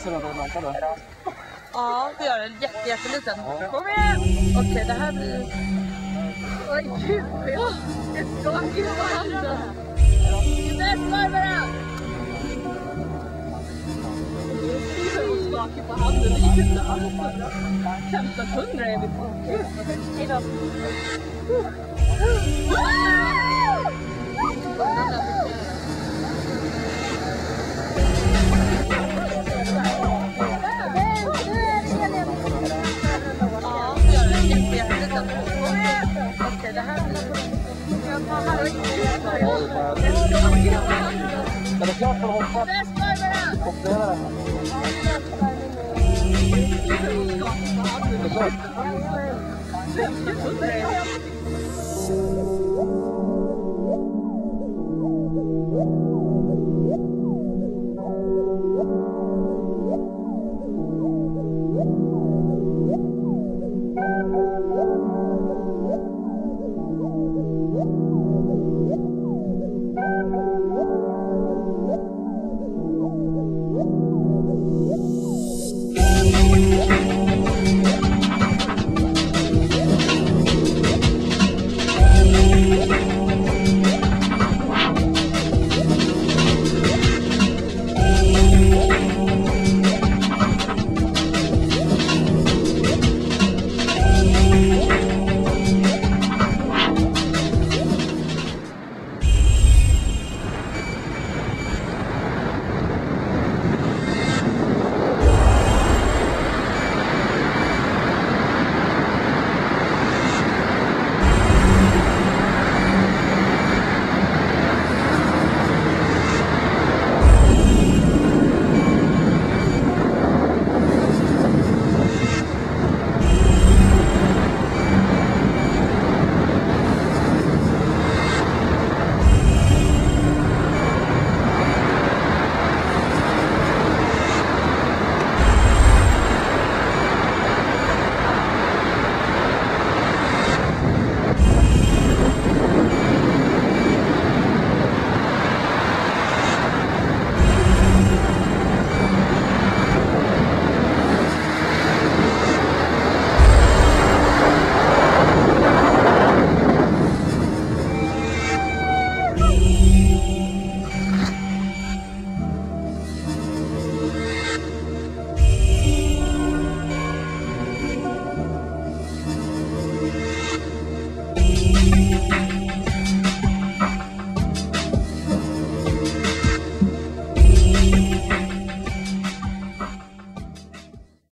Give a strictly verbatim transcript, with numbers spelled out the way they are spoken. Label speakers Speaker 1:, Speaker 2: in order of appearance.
Speaker 1: ser ut att vänta då.
Speaker 2: Ja, det gör en jätte, jätteliten. Kom igen! Okej, det här blir... Oj, gud! Jag ska inte på handen. Det är Barbara! Jag skakar på handen. Det gick inte alls. femton hundra är vi på. Hej då. Okej, det här blir...
Speaker 1: Är det klart för att hoppa?
Speaker 2: Bäst Barbara!
Speaker 1: Hoppledare.
Speaker 2: Jag skakar på handen.